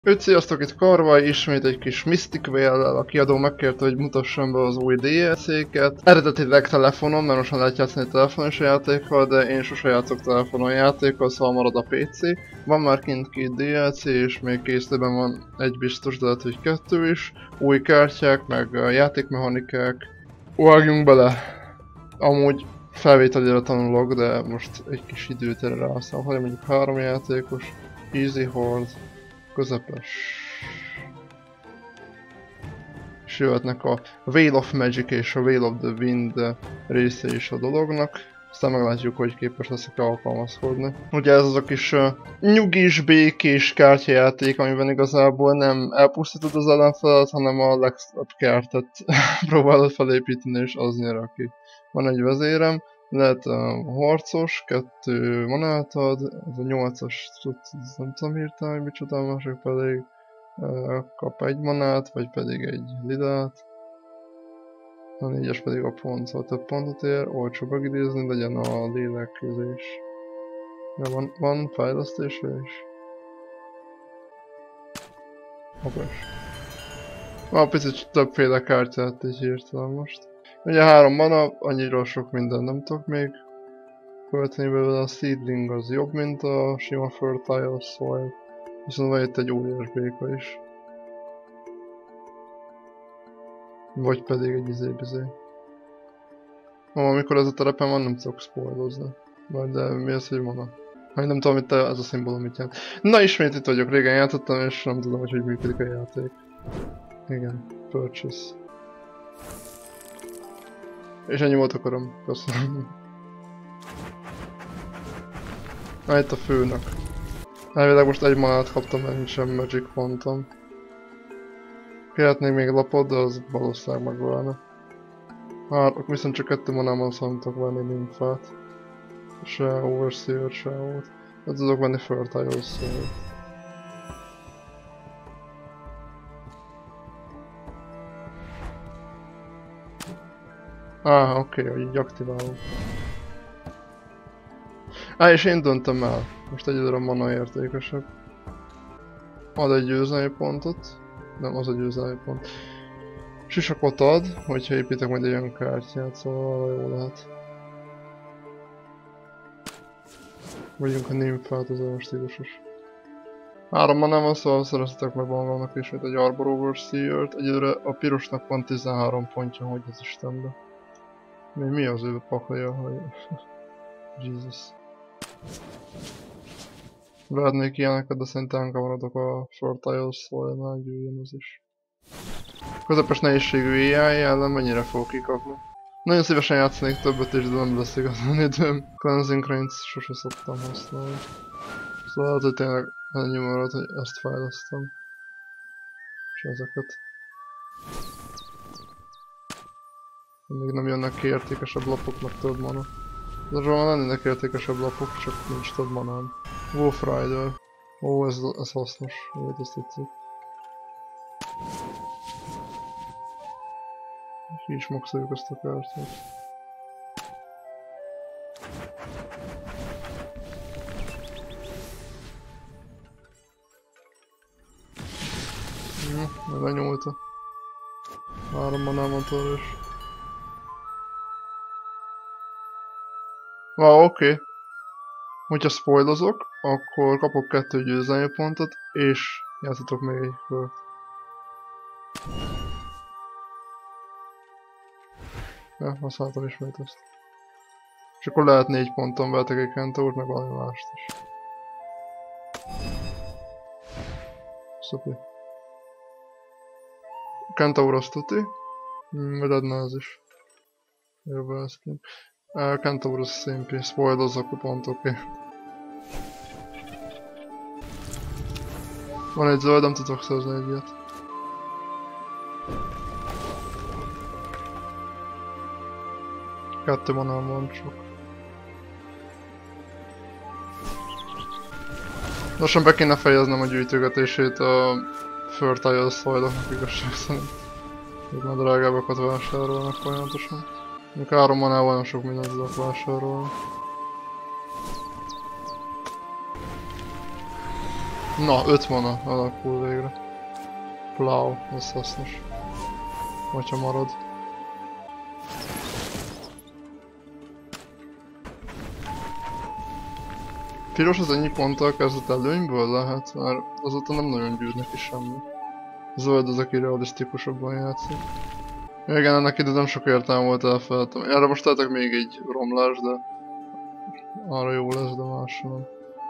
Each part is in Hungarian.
Sziasztok, itt Karvaj, ismét egy kis Mystic Veil-lel. A kiadó megkérte, hogy mutassam be az új DLC-ket. Eredetileg telefonon, mert most már lehet játszani telefonos játékkal, de én sose játszok telefonon játékkal, szóval marad a PC. Van már kint 2 DLC, és még készülőben van egy biztos, de lehet, hogy 2 is. Új kártyák, meg játékmechanikák. Vágjunk bele! Amúgy felvételére tanulok, de most egy kis időt erre rászállom, hanem mondjuk 3 játékos. Easy Horde. Közepes. És jöhetnek a Veil of Magic és a Veil of the Wind része is a dolognak. Aztán meglátjuk, hogy képes leszek alkalmazkodni. Ugye ez az a kis nyugis, békés kártyajáték, amiben igazából nem elpusztítod az ellenfelet, hanem a legszebb kártyát próbálod felépíteni, és az nyer, aki. Van egy vezérem, lehet harcos, 2 manát ad, ez a 8-as, nem tudom hirtelen, hogy micsoda, a másik pedig kap 1 manát, vagy pedig egy lidát. A 4-es pedig a pont, szóval több pontot ér, olcsó megidézni, legyen a lélekkezés. Ja, van fejlesztése is. Okos. Van picit többféle kártyát is hirtelen most. Ugye 3 mana, annyira sok minden nem tudok még költeni belőle. A Seedling az jobb, mint a sima Fertile Soil. Viszont van itt egy óriás béka is. Vagy pedig egy izé. Amikor ez a terepen van, nem tudok spoilozni. De mi az, hogy mana? Hát nem tudom, hogy ez a szimbólum mit jelent. Na, ismét itt vagyok, régen játszottam, és nem tudom, hogy működik a játék. Igen, purchase. És ennyi volt akarom, köszönöm. Itt a főnök. Elvileg most 1 manát kaptam, mert nincsen magic pontom. Kérhetnék még lapot, de az valószínűleg megválna. Viszont csak 2 manában szoktak venni nymphát. Se overseer, se volt. De tudok venni fertile soil. Oké, hogy így aktiválom. És én döntöm el. Most egyelőre a mana értékesebb. Ad egy győzelmi pontot. Nem, az a győzelmi pont. Sisakot ad, hogyha építek majd egy olyan kártyát, szóval jó lehet. Vagyunk a nymphát, az olyan stílusos. 3 manám van, szóval szereztetek meg magamnak is, mint egy Arbor Overseer-t. Egyelőre a pirosnak van 13 pontja, hogy az Istenbe. Mi az ő pakolja, hogy... Jesus. Vernék ilyeneket, de szerintem kamaradok a Fertile Soil-nál, gyűjjön az is. Közepes nehézségű AI ellen mennyire fogok kikapni. Nagyon szívesen játszanék többet is, de nem lesz igazán időm. Cleansing Rains sose szoktam használni. Szóval lehet, hogy tényleg ennyi marad, hogy ezt fejlesztem. És ezeket. Még nem jönnek ki értékesebb lapok, meg több mana. De már lennének értékesebb lapok, csak nincs több manám. Wolf Rider. Ó, ez hasznos. Úgy ezt tetszik. Ki is maxoljuk ezt a kártyát. Lenyúlta. 3 manám van tőle is. Oké. Hogyha spoilozok, akkor kapok 2 győzelmi pontot, és játszatok még egy kört. Ja, használtam ismét ezt. És akkor lehet 4 ponton vehetek egy Kentaurt, meg valami mást is. Szupi. Kentaur azt tuti. Vagy adna az is. Jobb elszként. Kentaur az szimpi, spoilozzak a pont, oké. Van egy zöld, nem tudok szerzni egy ilyet. Kettő manám van csak. Lassan be kéne fejeznem a gyűjtögetését a Fertile Soil-oknak igazság szerint. Még már drágábbakat vásárolnak folyamatosan. Még 3 manával nem sok mindent tudok vásárolni. Na, 5 mana alakul végre. Plow, ez hasznos. Hogyha marad. Piros az ennyi ponttal kezdett előnyből lehet, mert azóta nem nagyon gyűr neki semmi. Zöld az, aki realisztikusabban játszik. Igen, ennek ide nem sok értelme volt elfelejtem. Erre most tehetek még egy romlás, de arra jó lesz, de másra nem.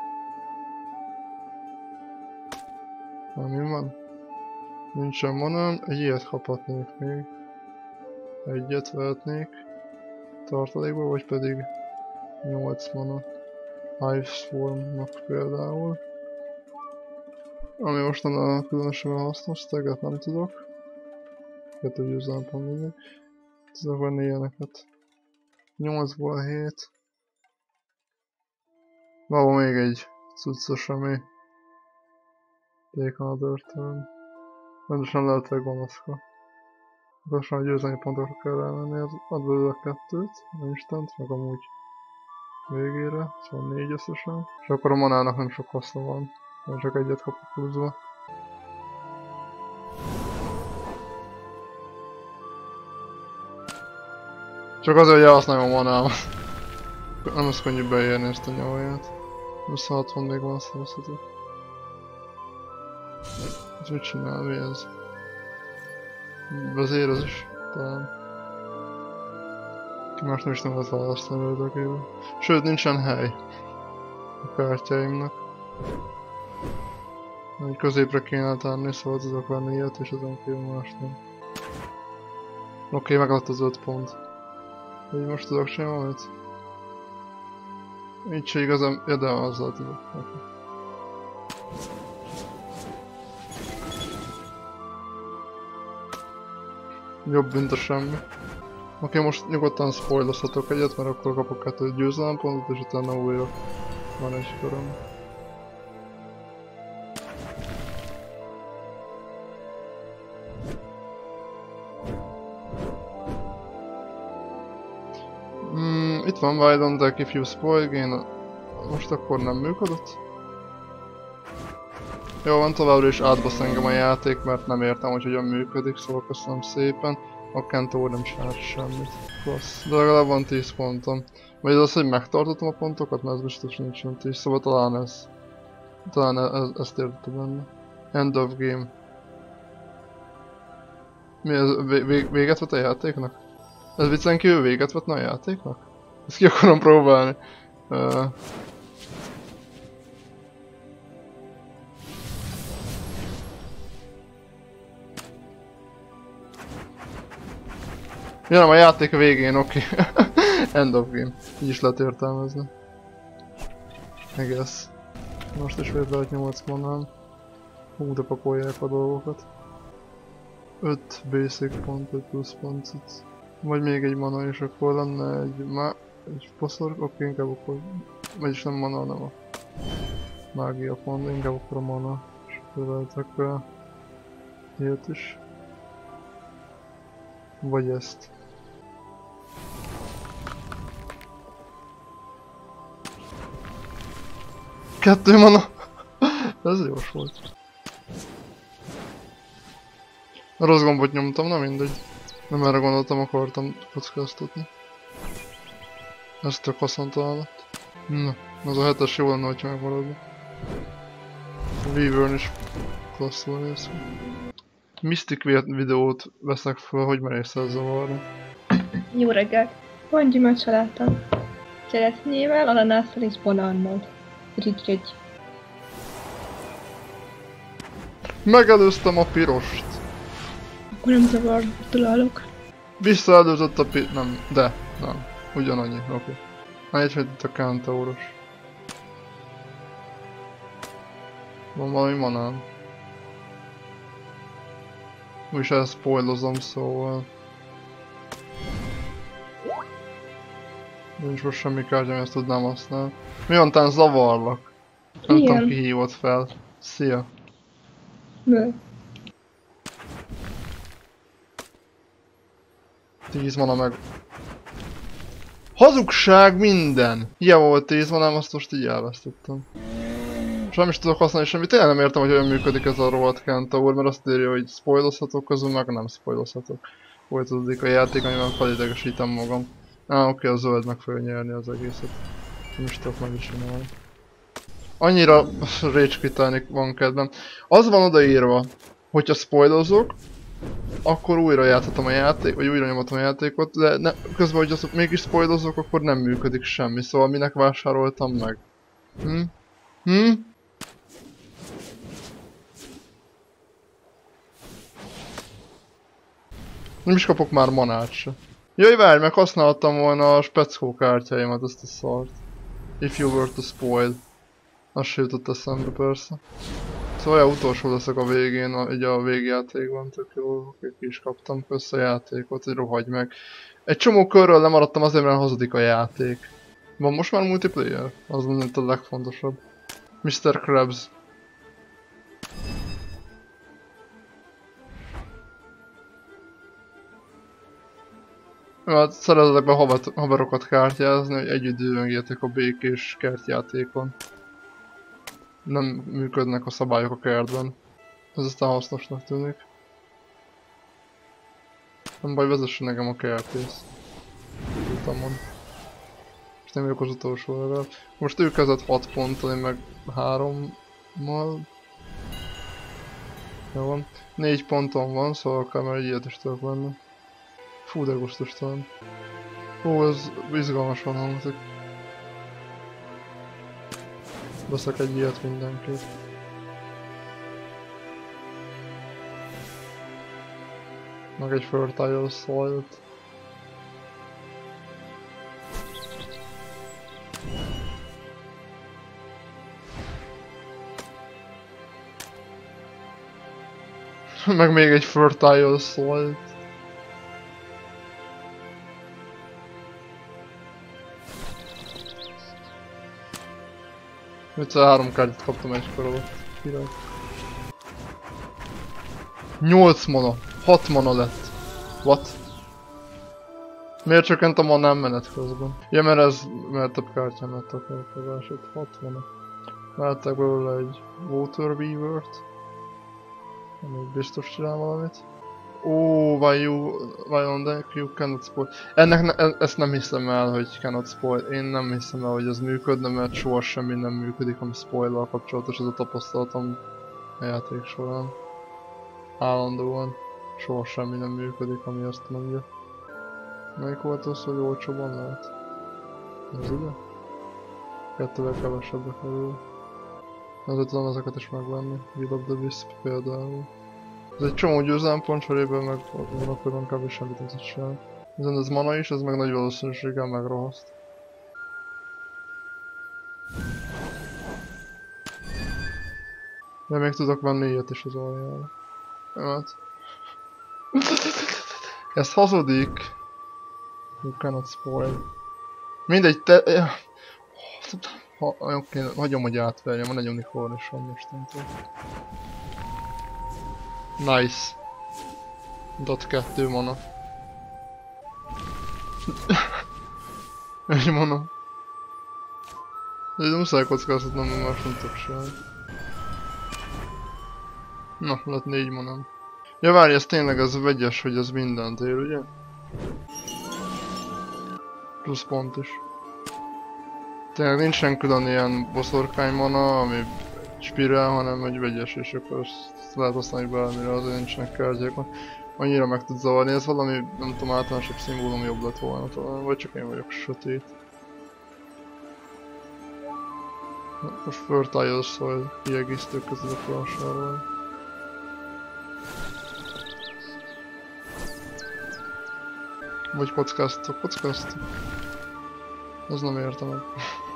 Mi van? Nincsen manám, egy ilyet kaphatnék még. Egyet vehetnék tartalékba, vagy pedig 8 mana. Hive Swarmnak például. Ami most nem a különösebben hasznos, teget nem tudok. 2 győzelempont mindig. Tudok venni ilyeneket. 8-ból 7. Van még egy cuccos, ami Take another turn. Rendesen lehet egy gonoszka. Lassan a győzelmi pontokra kell elmenni, ad belőle 2-t, instant, meg amúgy végére, szóval 4 összesen. És akkor a manának nem sok haszna van, mert csak egyet kapok pluszba. Csak azért, hogy elhasználom a manámat. Nem lesz könnyű beérni ezt a nyavaját. 26 még van szerezhető. Ez mit csinál? Mi ez? Vezér ez is talán. Más nem is nem lehet választani érdekében. Sőt, nincsen hely a kártyáimnak. Egy középre kéne tárni, szóval tudok venni ilyet, és azon kívül más nem. Oké, meglett az 5 pont. Így most tudok csinálni valamit? Így se igazán, ja, de azzal tudok. Okay. Jobb, mint a semmi. Oké, most nyugodtan spoilozhatok egyet, mert akkor kapok 2 győzelempontot, és utána újra van egy köröm. Itt van Why don't I if you spoil gain. Most akkor nem működött. Jó van, továbbra is átbasz engem a játék, mert nem értem, hogy hogyan működik, szóval köszönöm szépen. A Kentó nem csinált semmit. Klassz. De legalább van 10 pontom. Vagy az, hogy megtartottam a pontokat, mert ez biztos nincsen 10, szóval talán ez. Talán ezt értette benne. End of game. Mi ez? Véget vett a játéknak? Ez viccen kívül véget vetne a játéknak? Ezt ki akarom próbálni. Ja, nem, a játék végén, oké. End of game. Így is lehet értelmezni. I guess. Most is végre lehet 8 manám. Hú, de pakolják a dolgokat. 5 basic pont, 5 plusz pont. Vagy még egy mana, és akkor lenne egy poszor, oké, inkább akkor... Vagyis nem mana, hanem a mágia pont, inkább akkor a mana. És akkor lehetek ilyet is. Vagy ezt. Kettő mana! Ez jós volt. Rossz gombot nyomtam, na mindegy. Nem erre gondoltam, akartam kockáztatni. Ez tök haszontalan lett. Na, az a 7-es jó lenne, hogyha megmaradna. Weaver-n is klasszul néz ki. Mystic videót veszek fel, hogy merészel zavarni. Jó reggelt! Van gyümölcsalátam. Cseresznyével, ananásszal és banánnal. Rigy. Megelőztem a pirost. Akkor nem zavar, találok. Visszaelőzött a nem, de, nem. Ugyanannyi, oké. Egy, hogy itt a Kentauros. Van valami manám. Úgyis ezt spoilozom, szóval... Nincs most semmi kártyám, ezt tudnám használni. Mi van, tán zavarlak? Nem tudom, ki hívott fel. Szia! Mi? 10 mana meg... Hazugság minden! Hiába volt 10 manám, azt most így elvesztettem. Semmit tudok használni semmit. Tényleg nem értem, hogy olyan működik ez a rohadt Kentaur, mert azt írja, hogy spoilozhatok, közül meg nem spoilozhatok. Folytatódik a játék, amivel felidegesítem magam. Oké, a zöld meg fogja nyerni az egészet. Nem is tudok meg is csinálni. Annyira rage quitálni van kedvem. Az van odaírva, hogyha spoilozok, akkor újra játszhatom a játék, vagy újra nyomatom a játékot, de közben, hogy azt mégis spoilozok, akkor nem működik semmi, szóval minek vásároltam meg? Nem is kapok már manát se. Jaj, várj, meg használtam volna a speckó kártyáimat, azt a szart. If you were to spoil. Az se jutott eszembe persze. Szóval olyan utolsó leszek a végén, így a végjátékban, tök jó, ki is kaptam össze a játékot, hogy rohagy meg. Egy csomó körről lemaradtam azért, mert hazudik a játék. Van most már multiplayer? Az mindent a legfontosabb. Mr. Krabs. Hát szeretek be haverokat kártyázni, hogy együtt dühöngjetek a békés kertjátékon. Nem működnek a szabályok a kertben. Ez aztán hasznosnak tűnik. Nem baj, vezesse nekem a kertész. Utamon. Most nem vagyok az utolsó legalább. Most ő kezdett 6 ponttal, én meg 3-mal. Jó van. 4 ponton van, szóval akár már egy ilyet is tudok venni. Fú, de gusztustalan. Ó, ez izgalmasan hangzik. Veszek egy ilyet mindenképp. Meg egy fertile soil-t. Meg még egy fertile soil-t. Egyszer 3 kártyát kaptam egy kör alatt. Király. 8 mana. 6 mana lett. What? Miért csökkent a manám menet közben? Ja, mert több kártyám lett a kártyázását. 6 mana. Látták belőle egy Water Weaver-t. Ami biztos csinál valamit. Vajon de you cannot spoil. Ezt nem hiszem el, hogy cannot spoil. Én nem hiszem el, hogy ez működne, mert soha semmi nem működik, ami spoil-al kapcsolatos, ez a tapasztalatom a játék során. Állandóan. Soha semmi nem működik, ami azt mondja. Melyik volt az, hogy olcsóban lehet? Ez ide? 2-vel kevesebbe kerül. Ezért tudom ezeket is megvenni. Will of the Wisp például. Ez egy csomó győzelempont cserében, meg van akkor inkább is semmit nem tudsz csinálni. Viszont ez mana is, ez meg nagy valószínűséggel megrohaszt. De még tudok venni ilyet is az aljára. Hát. Ez hazudik. You cannot spoil. Mindegy, oké, hagyom, hogy átverjem, van egy unicorn is van mostantól. Nice. Dot 2 mana. Egy mana. De muszáj kockáztatnom, mert más nem tudok csinálni. Na, lett 4 manám. Ja várj, ez tényleg az vegyes, hogy ez mindent ér, ugye? Plusz pont is. Tényleg nincsen külön ilyen boszorkány mana, ami spirál, hanem egy vegyes, és akkor ezt lehet használni bármire, azért nincsenek kártyákon. Annyira meg tud zavarni, ez valami, nem tudom, általánosabb szimbólum jobb lett volna talán, vagy csak én vagyok sötét. Most fertile soil kiegészítők között vásárolni. Vagy kockáztatok, Ez nem értem meg.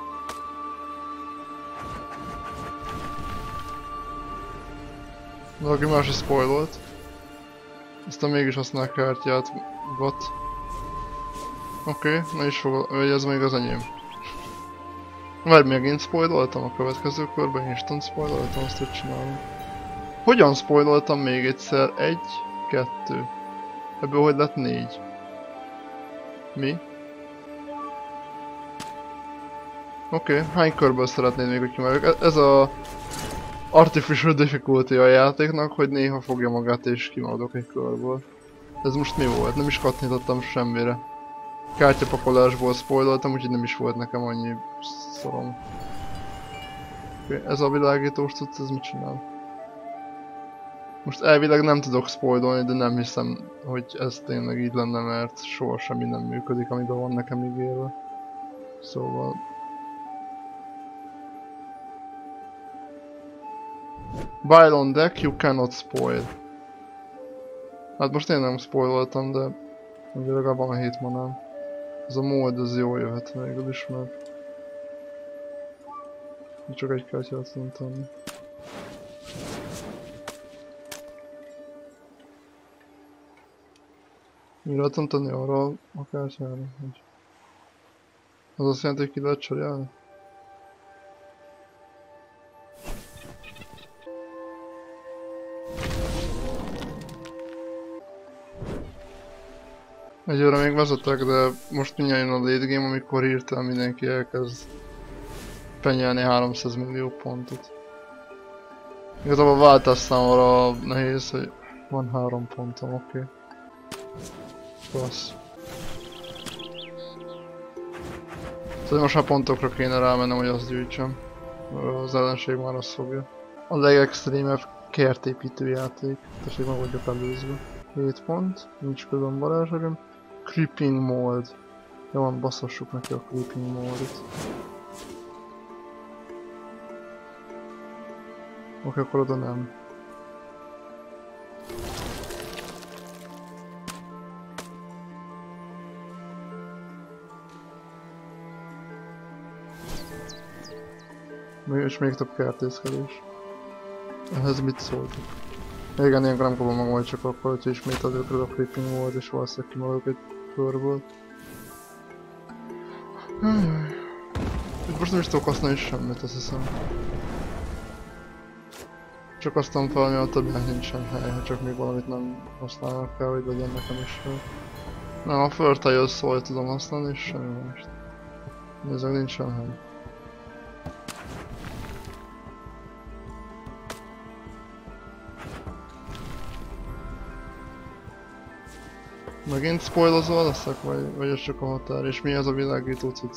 Valaki más is spoilolt. Aztán mégis használ kártyát. What? Oké, na is fog, ez még az enyém. Várj, megint spoiloltam a következő körben, instant spoiloltam, azt hogy csinálom. Hogyan spoiloltam még egyszer? 1, 2. Ebből hogy lett 4? Mi? Oké, hány körből szeretnéd még, hogy kimerjük? Ez a artificial difficulty a játéknak, hogy néha fogja magát és kimaradok egy körből. Ez most mi volt? Nem is kattintottam semmire. Kártyapakolásból spoiloltam, úgyhogy nem is volt nekem annyi szorom. Okay, ez a világítós cucc, ez mit csinál? Most elvileg nem tudok spoilolni, de nem hiszem, hogy ez tényleg így lenne, mert soha semmi nem működik, amiben van nekem ígérve. Szóval... While on deck, you cannot spoil. Hát most én nem spoiloltam, de ugye legalább van a 7 manám. Ez a mód, ez jól jöhet végül is, mert... Csak egy kártyát tudom tenni. Mire tudom tenni arra a kártyára? Az azt jelenti, hogy ki lehet cserélni? Egyőre még vezetek, de most mindjárt jön a late game, amikor hirtelen mindenki elkezd penyelni 300 millió pontot. Igazából a váltás számomra nehéz, hogy van 3 pontom, oké. Klassz. Szóval most már pontokra kéne rámennem, hogy azt gyűjtsem. Az ellenség már azt fogja. A legextrémebb kertépítő játék. Tessék, meg vagyok előzve. 7 pont, nincs külön varázserőm. Creeping Mold. Jó van, basszassuk neki a Creeping Moldot. Oké, akkor oda nem. És még több kertészkedés. Ehhez mit szóltok? Igen, ilyenkor nem kapom meg majd csak akkor, hogyha ismét előkről a Creeping Mold és valószínűleg kimaradok egy körből. Itt most nem is tudok használni semmit, azt hiszem. Csak aztán valami a többnek nincsen hely, ha csak még valamit nem használnak kell, hogy legyen nekem is hely. Nem, a Fertile szóval tudom használni és semmi mást. Nézzük, nincsen hely. Megint spoilozva leszek, vagy ez csak a határ? És mi ez a világító cucc?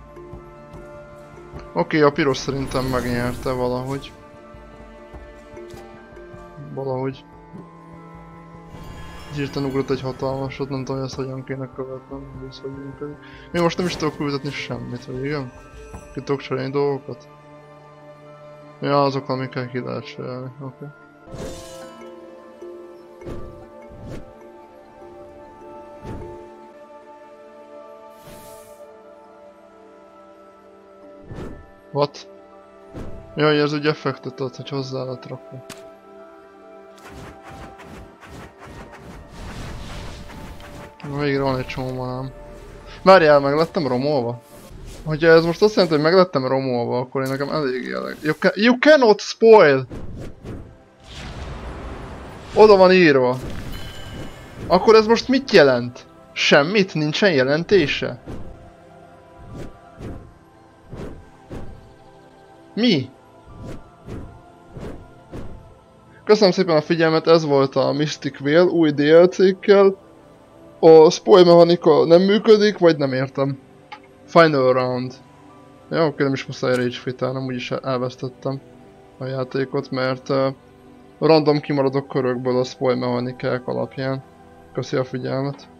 Oké, a piros szerintem megnyerte valahogy. Valahogy. Hirtelen ugrott egy hatalmasot, nem tudom, hogy ezt hogyan kéne követnem, hogy ez hogy működik. Még most nem is tudok küldetni semmit, vagy igen? Ki tudok cserélni dolgokat? Ja, azok, amikkel ki lehet cserélni, oké. What? Jaj, ez ugye effektet ad, hogy hozzá lett rakva. Végre van egy csomó manám. Várjál, meg lettem romolva? Hogyha ez most azt jelenti, hogy meg lettem romolva, akkor én nekem elég jelleg. You cannot spoil! Oda van írva. Akkor ez most mit jelent? Semmit? Nincsen jelentése? Mi? Köszönöm szépen a figyelmet, ez volt a Mystic Veil új DLC-kkel. A spoil mechanika nem működik, vagy nem értem. Final round. Ja, oké, nem is muszáj rage quitálnom, úgyis elvesztettem a játékot, mert random kimaradok körökből a spoil mechanikák alapján. Köszi a figyelmet.